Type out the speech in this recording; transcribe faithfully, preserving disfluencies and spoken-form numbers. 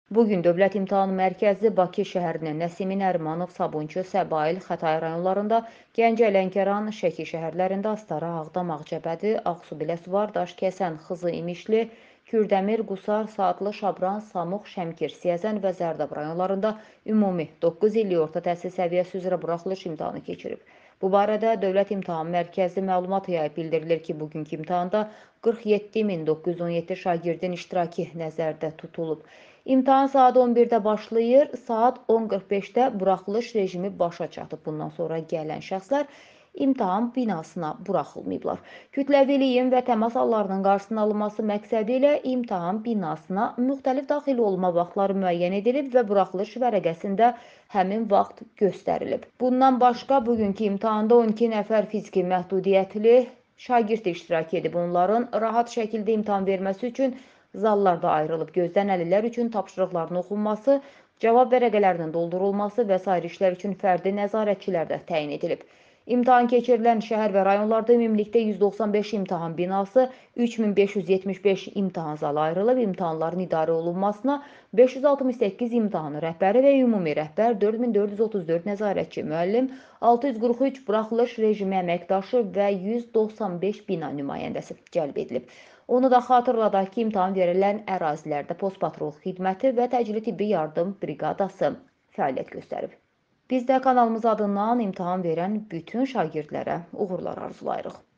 Bugün Dövlət İmtahan Mərkəzi Bakı şəhərinin Nəsimi Nərimanov, Sabunçu, Səbail, Xətai rayonlarında, Gəncə, Lənkəran, Şəki şəhərlərində, Astara, Ağdam, Ağcabədi, Ağsu, Biləsuvar, Daşkəsən, Xızı, İmişli, Kürdəmir, Qusar, Saatlı, Şabran, Samux, Şəmkir, Siyəzən və Zərdab rayonlarında ümumi doqquz illik orta təhsil səviyyəsi üzrə buraxılış imtahanı keçirib. Bu barədə Dövlət İmtahan Mərkəzi məlumat yayıb, bildirilir ki, bugünkü imtahanda qırx yeddi min doqquz yüz on yeddi şagirdin iştirakı nəzərdə tutulub. İmtahan saat on birdə başlayır, saat on qırx beşdə buraxılış rejimi başa çatıb. Bundan sonra gələn şəxslər imtahan binasına buraxılmayıblar. Kütləviliyin və təmas hallarının qarşısının alınması məqsədi ilə imtahan binasına müxtəlif daxil olma vaxtları müəyyən edilib və buraxılış vərəqəsində həmin vaxt göstərilib. Bundan başqa, bugünkü imtahanda on iki nəfər fiziki məhdudiyyətli şagird iştirak edib. Onların rahat şəkildə imtahan verməsi üçün zallarda ayrılıb. Gözlənililər üçün tapşırıqların oxunması, cavab vərəqələrinin doldurulması və sair işlər üçün fərdi nəzarətçilər də təyin edilib. İmtahan keçirilən şəhər və rayonlarda ümumilikdə yüz doxsan beş imtahan binası, üç min beş yüz yetmiş beş imtahan zalı ayrılıb. İmtahanların idarə olunmasına beş yüz altmış səkkiz imtahan rəhbəri və ümumi rəhbər, dörd min dörd yüz otuz dörd nəzarətçi müəllim, altı yüz qırx üç buraxılış rejimi əməkdaşı və yüz doxsan beş bina nümayəndəsi cəlb edilib. Onu da xatırladaq ki, imtahan verilən ərazilərdə postpatrol xidməti və təcili tibbi yardım briqadası fəaliyyət göstərib. Biz də kanalımız adından imtahan verən bütün şagirdlərə uğurlar arzulayırıq.